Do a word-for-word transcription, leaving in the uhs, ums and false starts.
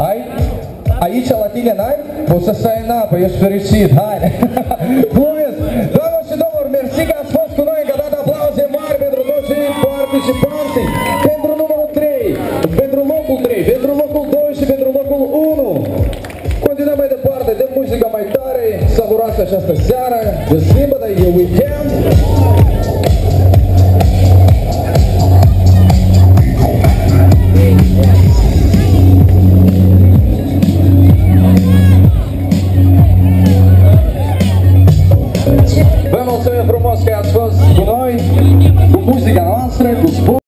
Ai? Aici, la tine, n-ai? Poți să stai în apă, ești fericit, hai! Glumesc! Doamnă și domnilor, mersi că ați fost cu noi, că a dat aplauze mari pentru toți participanții, pentru numărul trei, pentru locul trei, pentru locul doi și pentru locul unu. Continuăm mai departe de muzica mai tare, savurați această seară, de sâmbătă, e weekend. Vă mulțumim frumos că ați fost cu noi, cu muzica noastră, cu sport.